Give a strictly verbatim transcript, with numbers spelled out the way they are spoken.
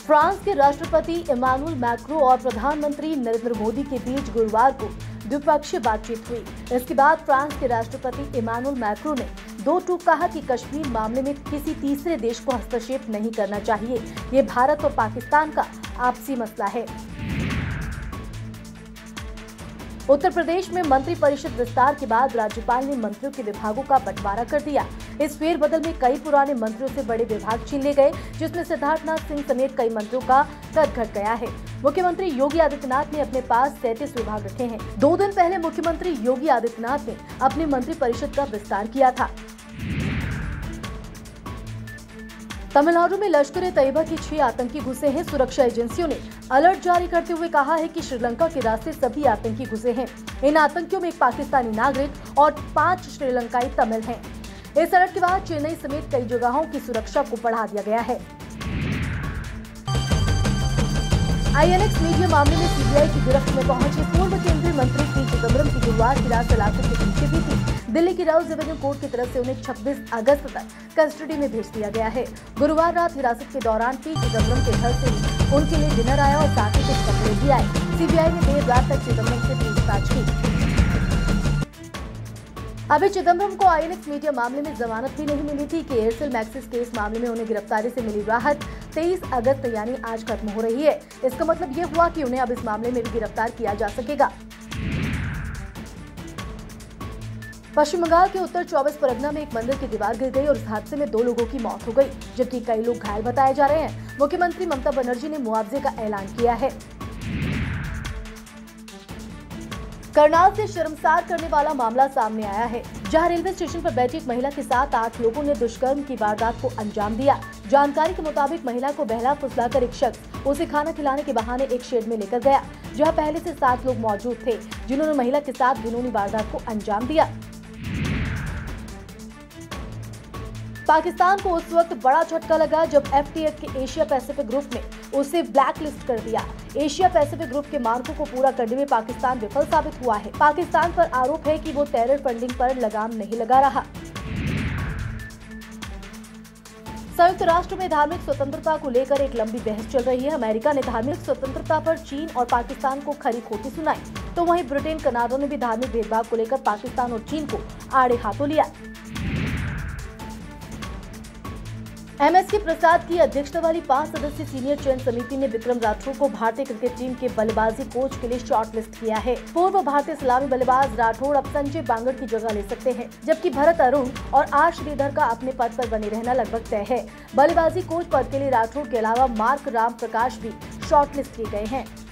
France के राष्ट्रपति Emmanuel Macron और प्रधानमंत्री नरेंद्र मोदी के बीच गुरुवार को द्विपक्षीय बातचीत हुई। इसके बाद फ्रांस के राष्ट्रपति इमानुएल मैक्रों ने दो टूक कहा कि कश्मीर मामले में किसी तीसरे देश को हस्तक्षेप नहीं करना चाहिए। ये भारत और पाकिस्तान का आपसी मसला है। उत्तर प्रदेश में मंत्री परिषद विस्तार के बाद राज्यपाल ने मंत्रियों के विभागों का बंटवारा कर दिया। इस फेरबदल में कई पुराने मंत्रियों से बड़े विभाग छीन लिए गए, जिसमें सिद्धार्थनाथ सिंह समेत कई मंत्रियों का कद घट गया है। मुख्यमंत्री योगी आदित्यनाथ ने अपने पास सैंतीस विभाग रखे हैं। दो दिन पहले मुख्यमंत्री योगी आदित्यनाथ ने अपनी मंत्री परिषद का विस्तार किया था। तमिलनाडु में लश्कर-ए-तैयबा के छह आतंकी घुसे हैं। सुरक्षा एजेंसियों ने अलर्ट जारी करते हुए कहा है कि श्रीलंका के रास्ते सभी आतंकी घुसे हैं। इन आतंकियों में एक पाकिस्तानी नागरिक और पांच श्रीलंकाई तमिल हैं। इस अलर्ट के बाद चेन्नई समेत कई जगहों की सुरक्षा को बढ़ा दिया गया है। आईएनएक्स मीडिया मामले में सीबीआई की गिरफ्त में पहुंचे पूर्व केंद्रीय मंत्री पी चिदम्बरम की गुरुवार की रात सलाखों के पीछे भी थी। दिल्ली की राउज एवेन्यू कोर्ट की तरफ से उन्हें छब्बीस अगस्त तक कस्टडी में भेज दिया गया है। गुरुवार रात हिरासत के दौरान पी चिदम्बरम के घर से उनके लिए डिनर आया और साथ ही कुछ कपड़े भी आए। सीबीआई ने देर रात तक चिदम्बरम से पूछताछ की। अभी चिदम्बरम को आईएनएक्स मीडिया मामले में जमानत भी नहीं मिली थी कि एयरसेल मैक्सिस केस मामले में उन्हें गिरफ्तारी से मिली राहत तेईस अगस्त यानी आज खत्म हो रही है। इसका मतलब ये हुआ कि उन्हें अब इस मामले में भी गिरफ्तार किया जा सकेगा। पश्चिम बंगाल के उत्तर चौबीस परगना में एक मंदिर की दीवार गिर गई और इस हादसे में दो लोगों की मौत हो गई, जबकि कई लोग घायल बताए जा रहे हैं। मुख्यमंत्री ममता बनर्जी ने मुआवजे का ऐलान किया है। करनाल से शर्मसार करने वाला मामला सामने आया है, जहां रेलवे स्टेशन पर बैठी एक महिला के साथ आठ लोगों ने दुष्कर्म की वारदात को अंजाम दिया। जानकारी के मुताबिक महिला को बहला फुसलाकर एक शख्स उसे खाना खिलाने के बहाने एक शेड में लेकर गया, जहां पहले से सात लोग मौजूद थे, जिन्होंने महिला के साथ घिनौनी वारदात को अंजाम दिया। पाकिस्तान को उस वक्त बड़ा झटका लगा जब एफएटीएफ के एशिया पैसिफिक ग्रुप ने उसे ब्लैक लिस्ट कर दिया। एशिया पैसिफिक ग्रुप के मानकों को पूरा करने में पाकिस्तान विफल साबित हुआ है। पाकिस्तान पर आरोप है कि वो टेरर फंडिंग पर लगाम नहीं लगा रहा। संयुक्त राष्ट्र में धार्मिक स्वतंत्रता को लेकर एक लंबी बहस चल रही है। अमेरिका ने धार्मिक स्वतंत्रता पर चीन और पाकिस्तान को खरी खोटी सुनाई, तो वहीं ब्रिटेन कनाडा ने भी धार्मिक भेदभाव को लेकर पाकिस्तान और चीन को आड़े हाथों लिया। एमएसके प्रसाद की अध्यक्षता वाली पांच सदस्यीय सीनियर चयन समिति ने विक्रम राठौर को भारतीय क्रिकेट टीम के बल्लेबाजी कोच के लिए शॉर्टलिस्ट किया है। पूर्व भारतीय सलामी बल्लेबाज राठौर अब संजय बांगड़ की जगह ले सकते हैं, जबकि भरत अरुण और आर श्रीधर का अपने पद पर बने रहना लगभग तय है। बल्लेबाजी कोच पद के लिए राठौर के अलावा मार्क राम प्रकाश भी शॉर्टलिस्ट किए गए हैं।